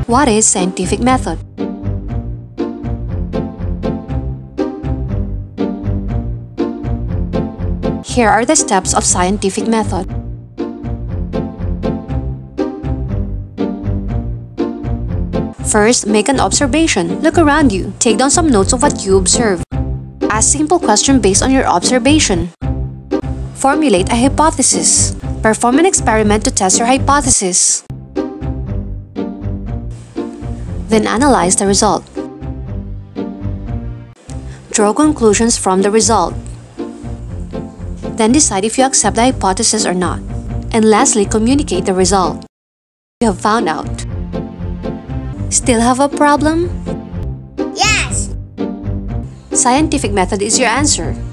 What is scientific method? Here are the steps of scientific method. First, make an observation. Look around you. Take down some notes of what you observe. Ask simple questions based on your observation. Formulate a hypothesis. Perform an experiment to test your hypothesis. Then analyze the result. Draw conclusions from the result. Then decide if you accept the hypothesis or not. And lastly, communicate the result you have found out. Still have a problem? Yes! Scientific method is your answer.